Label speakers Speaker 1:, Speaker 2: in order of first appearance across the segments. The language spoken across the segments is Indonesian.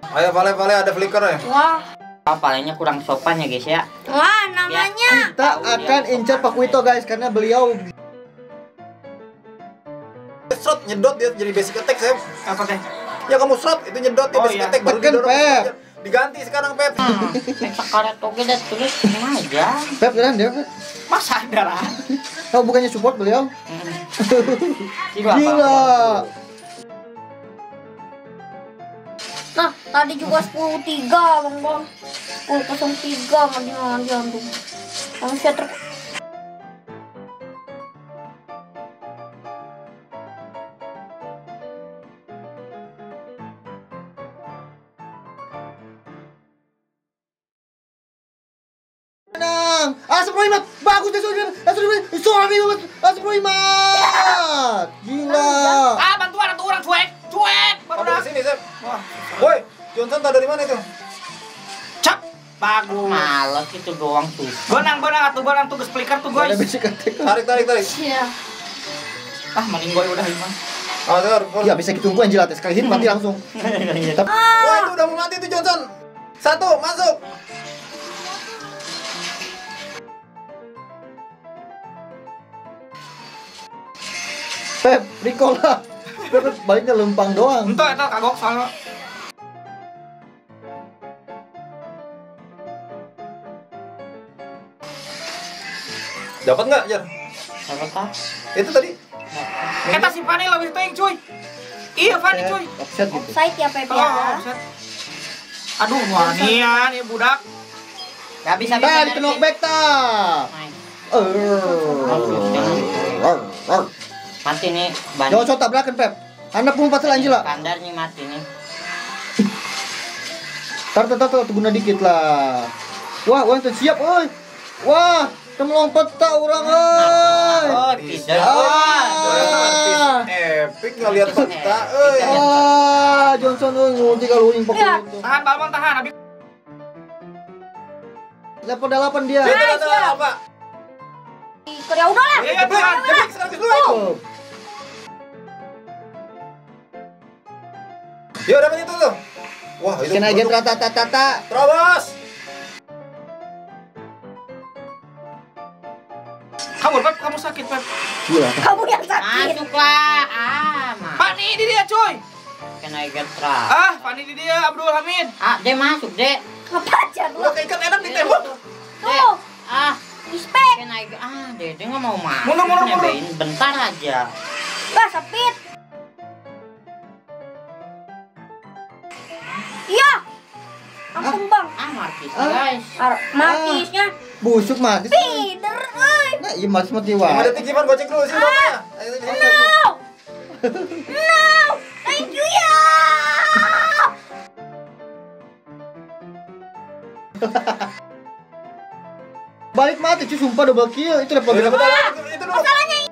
Speaker 1: Ayo Vale ada flicker ya.
Speaker 2: Wah.
Speaker 3: Palingnya kurang sopan ya guys ya.
Speaker 2: Wah, namanya.
Speaker 4: Kita akan incar Pak Wito guys karena beliau
Speaker 1: Shot nyedot dia jadi basic attack saya.
Speaker 3: Apa teh?
Speaker 1: Ya kamu shot itu nyedot dia basic attack baru
Speaker 4: Tekan,
Speaker 1: didorong
Speaker 4: Pep.
Speaker 1: aja. Diganti sekarang Pep.
Speaker 3: Sekarat oke dah tulis aja.
Speaker 4: Pep jalan dia Pep.
Speaker 3: Masa darah.
Speaker 4: Oh bukannya support beliau?
Speaker 3: Gila.
Speaker 2: Nah, tadi juga 10-3, Bang. 10-03 mandi-mandian tuh. Manusia
Speaker 4: Menang. Asap Rohimat. Bagus deh Asap Rohimat. Gila.
Speaker 3: Bantuan atau orang cuek.
Speaker 1: Kamu ke sini, Sep. Woi, Johnson tahu dari mana itu?
Speaker 3: Cap. Bagus. Males itu doang tuh. Benang tugas flicker tuh guys.
Speaker 4: Ada basic attack.
Speaker 1: Tarik.
Speaker 2: Iya.
Speaker 3: Mending gue udah Iman.
Speaker 1: Ya,
Speaker 4: Ya bisa kita tunggu Anjir sekali hit mati langsung.
Speaker 1: wah, itu udah mau mati tuh Johnson. 1 masuk.
Speaker 4: Pep, recall lah. Pep baliknya lempang doang.
Speaker 3: Itu kagok soalnya.
Speaker 1: Dapat nggak, Jar?
Speaker 3: Siapa tah?
Speaker 1: Itu tadi.
Speaker 3: Kita si Fani lebih teuing cuy. Iya Fani cuy.
Speaker 4: Offset gitu.
Speaker 2: Offside ya, Pep ya.
Speaker 3: Offset. Aduh, wanian ya budak. Gak bisa
Speaker 4: Nah, di knockback ta.
Speaker 3: Mati nih ban.
Speaker 4: Jangan so tabrakan Pep. Anak pun pasal Angela.
Speaker 3: Kandar nih mati nih.
Speaker 4: Tar guna dikit lah. Wah, siap euy. Wah, melompat tak orang euy.
Speaker 3: Oh, tidak.
Speaker 1: Epic ngeliat peta euy.
Speaker 4: Johnson euy nguji kalau uing pokoknya.
Speaker 3: Tahan Balmon tahan habis.
Speaker 4: Level 8 dia.
Speaker 1: Dia apa?
Speaker 2: Ya udah lah.
Speaker 3: Iya,
Speaker 1: Epic sekali dulu. Yo, dapat itu tuh. Wah, itu.
Speaker 4: Kena aja rata.
Speaker 1: Terobos.
Speaker 3: Kamu sakit, Pep.
Speaker 4: Gila.
Speaker 2: Kamu yang sakit.
Speaker 3: Masuklah. Fani di dia, coy. Kena getra. Fani di dia, Abdul Hamid. Dia masuk, Dek.
Speaker 2: Apa aja lu?
Speaker 1: Udah keikat enak di tembok.
Speaker 2: Tuh. Respect.
Speaker 3: Kena dia enggak mau masuk.
Speaker 1: Mundur.
Speaker 3: Nyobain bentar aja.
Speaker 2: Bah, sepit. Iya. Langsung Bang.
Speaker 3: Markis, guys.
Speaker 2: Markisnya
Speaker 4: Busuk mati.
Speaker 2: feeder, euy.
Speaker 4: Nah, iya mati
Speaker 1: Ada
Speaker 4: wah.
Speaker 1: tikiman gocek dulu sih bapaknya.
Speaker 2: No. Thank you ya.
Speaker 4: Balik mati cuy, sumpah double kill. Itu level berapa?
Speaker 1: Itu dulu.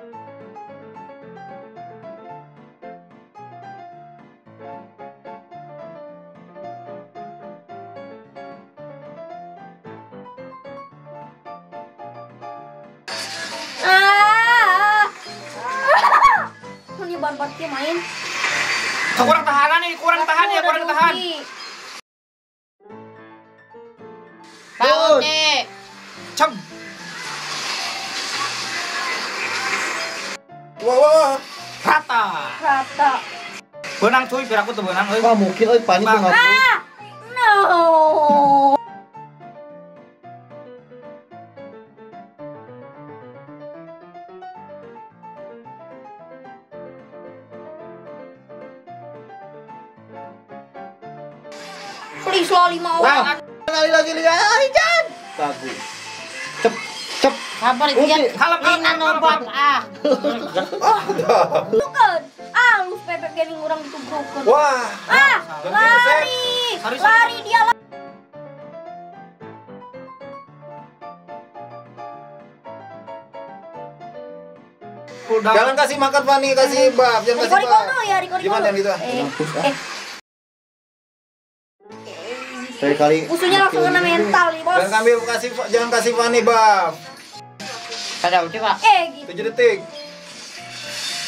Speaker 2: Ini ban-bannya main.
Speaker 3: Kurang tahan. Bangun, Dek. Cem.
Speaker 1: Wah.
Speaker 3: Rata. Benang cuy, biar aku tuh benang euy.
Speaker 4: Wah, mungkin euy panik tuh ngaku.
Speaker 2: No. Please lo 5 orang.
Speaker 4: Kali lagi lihat. Jan. Bagus. Cep.
Speaker 3: Sabar lihat. Kalem. Nombat.
Speaker 2: Bukan. Lu pepek gini orang itu broken.
Speaker 1: Wah.
Speaker 2: Lari dia lah.
Speaker 1: Jangan kasih makan Fani, kasih bab, jangan kasih
Speaker 2: Riko
Speaker 1: bab.
Speaker 2: dulu ya, Riko
Speaker 1: Gimana
Speaker 2: dulu.
Speaker 1: gitu?
Speaker 4: Dari kali.
Speaker 2: Musuhnya langsung kena mental nih, Bos.
Speaker 1: Jangan kasih Fani bab.
Speaker 3: Kada uci, Pak.
Speaker 2: Gitu.
Speaker 1: 7 detik.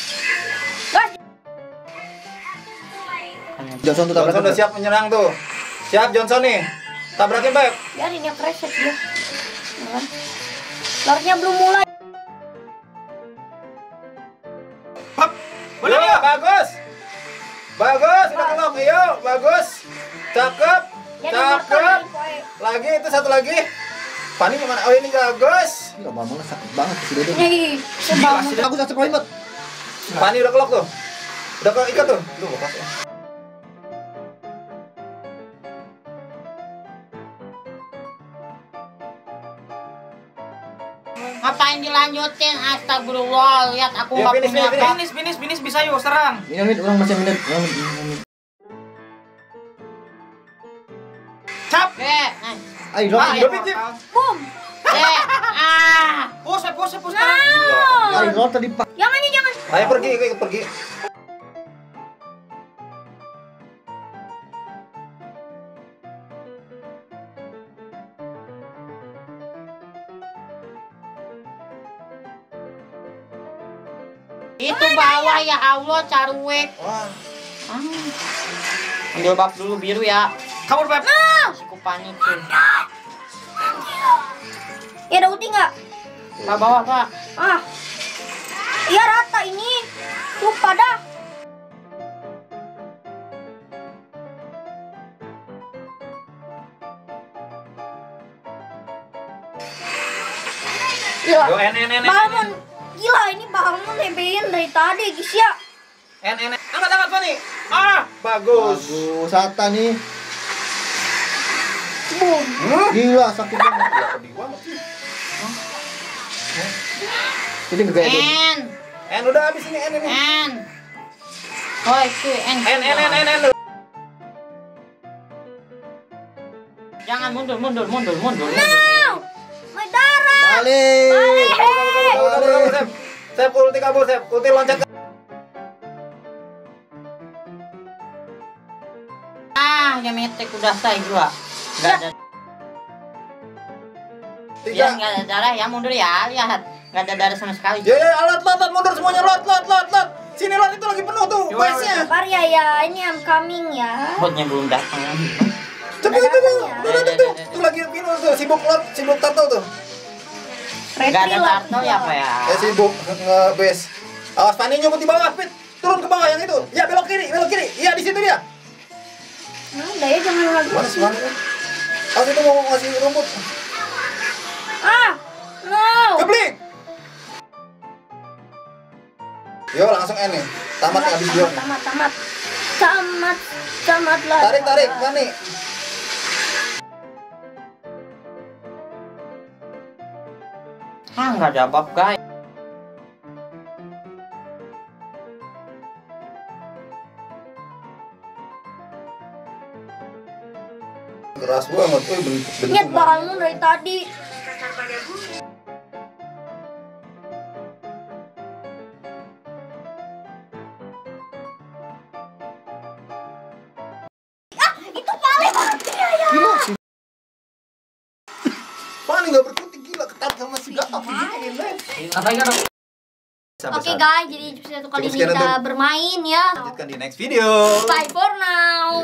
Speaker 2: Gas.
Speaker 4: Johnson tuh
Speaker 1: Johnson
Speaker 4: tabrakan.
Speaker 1: udah siap menyerang tuh. Siap Johnson nih. Tabrakin, Beb.
Speaker 2: Biarin ya preset dia. Lordnya belum mulai.
Speaker 3: Hop.
Speaker 1: Yo, bagus. Bagus, udah kelok. Ayo, bagus. Cakep. Cakep. Lagi itu satu lagi. Fani gimana? Oh, ini bagus.
Speaker 4: Gila, bangunnya sakit banget si Dede.
Speaker 2: Nih, sebangun.
Speaker 4: Aku satu poin, Mat.
Speaker 1: Fani udah kelok tuh. Udah ikat tuh. Duh, pas ya.
Speaker 5: Ngapain dilanjutin? Astagfirullah, lihat aku
Speaker 1: Ya,
Speaker 5: nggak
Speaker 1: finish,
Speaker 5: punya apa.
Speaker 3: Finish bisa yuk serang.
Speaker 4: Minit, orang masih minit. Minit.
Speaker 3: Cap.
Speaker 4: Ayo, Rod.
Speaker 3: Ayo, Picip.
Speaker 2: Boom.
Speaker 3: Push
Speaker 2: No.
Speaker 4: Ayo, Rod tadi Pak.
Speaker 2: Jangan nih, jangan.
Speaker 1: Ayo pergi.
Speaker 5: Itu bawah ya Allah, Carwek.
Speaker 1: Wah.
Speaker 5: Ambil bab dulu biru ya.
Speaker 3: Kabur, Beb.
Speaker 5: Aku panik tuh.
Speaker 2: Ya ada ulti nggak?
Speaker 5: Pak bawah, Pak.
Speaker 2: Iya rata ini. Lupa dah. Gila.
Speaker 1: Yo, N.
Speaker 2: Bangun. Gila ini bangun lebein dari tadi guys ya.
Speaker 1: N. Angkat Fani. Bagus.
Speaker 4: Bagus, Sata nih.
Speaker 2: Boom.
Speaker 4: Gila, sakit banget.
Speaker 1: Sedih banget sih.
Speaker 4: Ini gak kayak
Speaker 5: N.
Speaker 1: N udah habis ini N ini.
Speaker 5: N. Oh, itu N.
Speaker 1: N.
Speaker 5: Jangan mundur.
Speaker 2: No. My darah.
Speaker 4: Balik.
Speaker 1: Kabur, Sep ulti kabur, Sep. Ulti loncat.
Speaker 5: Ya metek udah saya gua. Enggak ada. Ya,
Speaker 1: 3.
Speaker 5: enggak ada darah ya, mundur ya. Lihat. Enggak ada darah sama sekali.
Speaker 1: Ya, lot mundur semuanya, lot. Sini lot itu lagi penuh tuh, base-nya.
Speaker 2: Sabar ya, ini I'm coming ya.
Speaker 5: Botnya belum datang.
Speaker 1: Cepet itu tuh. Tuh lagi penuh tuh, sibuk turtle tuh.
Speaker 5: Enggak ada turtle ya apa ya?
Speaker 1: Sibuk nge-base. Awas Fani nyumput di bawah, Pit. Turun ke bawah yang itu. Ya, belok kiri. Iya, di situ dia.
Speaker 2: Nah, udah ya jangan lagi.
Speaker 1: Mana sih, Fani? Awas itu mau ngasih rumput.
Speaker 2: No.
Speaker 1: Keblik. Yo, langsung N nih. Tamat habis dia.
Speaker 2: Tamat lah.
Speaker 1: Tarik, Fani.
Speaker 5: Enggak ada bab, guys.
Speaker 1: Keras banget,
Speaker 2: Niat bangun dari tadi. Itu paling mati ya.
Speaker 1: Fani nggak berkutik, gila ketat sama si Gatot.
Speaker 2: Oke guys, jadi satu kali
Speaker 1: Cukup
Speaker 2: ini
Speaker 1: sekian
Speaker 2: kita
Speaker 1: untuk-
Speaker 2: bermain ya.
Speaker 1: Lanjutkan di next video.
Speaker 2: Bye for now.